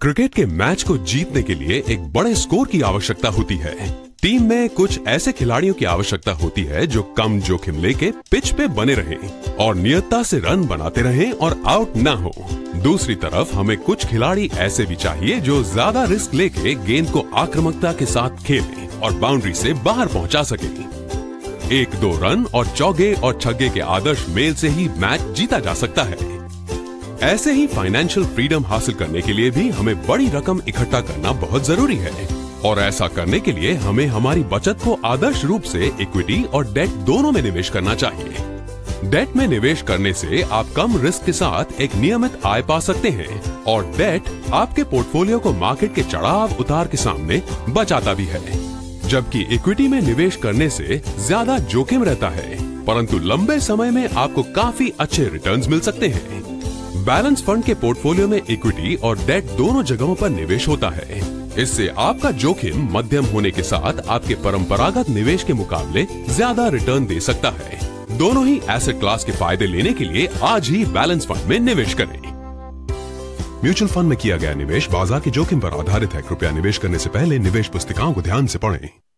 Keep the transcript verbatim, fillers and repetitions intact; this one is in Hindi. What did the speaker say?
क्रिकेट के मैच को जीतने के लिए एक बड़े स्कोर की आवश्यकता होती है। टीम में कुछ ऐसे खिलाड़ियों की आवश्यकता होती है जो कम जोखिम लेके पिच पे बने रहें और नियतता से रन बनाते रहें और आउट ना हो। दूसरी तरफ हमें कुछ खिलाड़ी ऐसे भी चाहिए जो ज्यादा रिस्क लेके गेंद को आक्रामकता के साथ खेलें और बाउंड्री से बाहर पहुंचा सकें। एक दो रन और चौगे और छक्के के आदर्श मेल से ही मैच जीता जा सकता है। ऐसे ही फाइनेंशियल फ्रीडम हासिल करने के लिए भी हमें बड़ी रकम इकट्ठा करना बहुत जरूरी है और ऐसा करने के लिए हमें हमारी बचत को आदर्श रूप से इक्विटी और डेट दोनों में निवेश करना चाहिए। डेट में निवेश करने से आप कम रिस्क के साथ एक नियमित आय पा सकते हैं और डेट आपके पोर्टफोलियो को मार्केट के चढ़ाव उतार के सामने बचाता भी है, जबकि इक्विटी में निवेश करने से ज्यादा जोखिम रहता है, परंतु लंबे समय में आपको काफी अच्छे रिटर्न्स मिल सकते हैं। बैलेंस फंड के पोर्टफोलियो में इक्विटी और डेट दोनों जगहों पर निवेश होता है। इससे आपका जोखिम मध्यम होने के साथ आपके परंपरागत निवेश के मुकाबले ज्यादा रिटर्न दे सकता है। दोनों ही एसेट क्लास के फायदे लेने के लिए आज ही बैलेंस फंड में निवेश करें। म्यूचुअल फंड में किया गया निवेश बाजार के जोखिम पर आधारित है। कृपया निवेश करने से पहले निवेश पुस्तिकाओं को ध्यान से पढ़ें।